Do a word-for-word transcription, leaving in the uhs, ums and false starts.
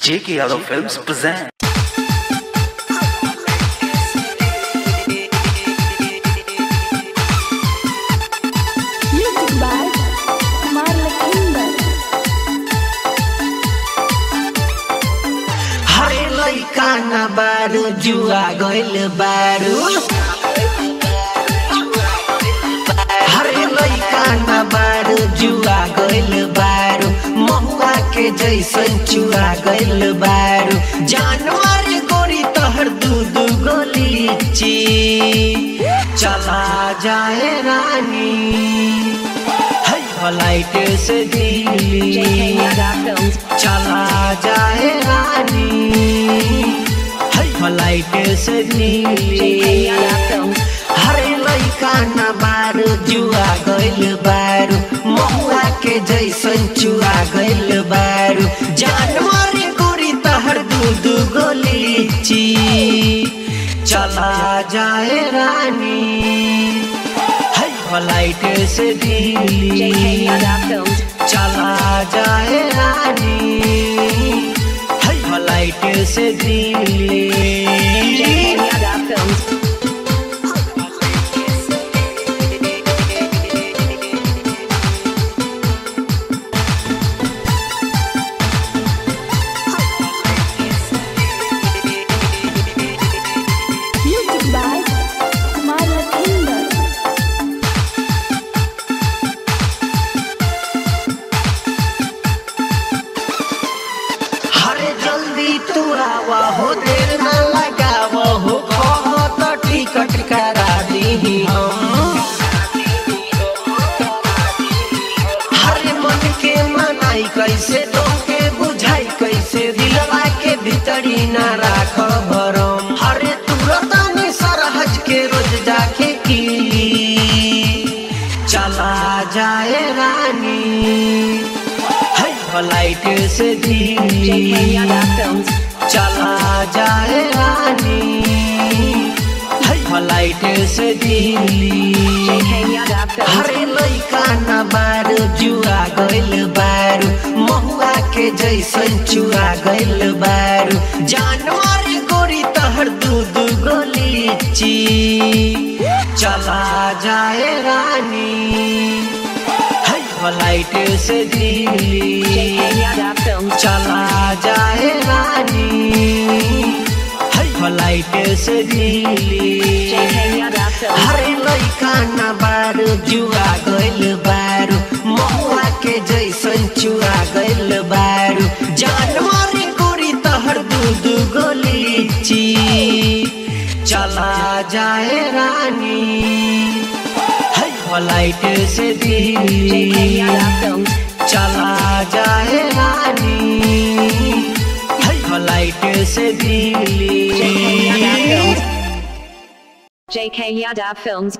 J K Yadav Films present. Music by Kumar Lakhinder. हरे लइका ना बारू जुआ गइल बारू हरे लइका ना बारू जुआ गइल बारू महुआ के जैसन चुआ गइल बारू जानवर गोरी तहर दूध गोलीची चला जाए रानी है फ्लाइट से दिल्ली चला जाए रानी है फ्लाइट से दिल्ली हरे लइका ना बारू जुआ गइल बारू महुआ के जैसन चुआ गइल बारू जानवर गोरी तहर दूध गोलीची चला जाए रानी है फ्लाइट से दिल्ली चला जाए रानी है फ्लाइट से Delhi Music by Kumar Lakhinder. हरे जल्दी तू आवा हो देर न लगावा हो कहो तो टिकट करा दी हम हरे मन के मनाई कैसे तो के बुझाई कैसे दिलवा के भीतरी ना राख भरम हरे तुरंत में सरहज के रोज जाके की चला जाए रानी है फ्लाइट से दिल्ली चला जाए रानी है फ्लाइट से दिल्ली हरे लइका ना बारू जुआ गइल बारू महुआ के जैसन चुआ गइल बारू जानवर गोरी तहर दूध गोलीची चला जाए रानी है फ्लाइट से दिल्ली चला जाए रानी है फ्लाइट से दिल्ली हरे लइका ना बारू जुआ गइल बारू महुआ के जैसन चुआ गइल बारू जानवर गोरी तहर दूध गोलीची चला जाए रानी है फ्लाइट से दिल्ली चला जाए रानी है फ्लाइट से Delhi J K Yadav Films.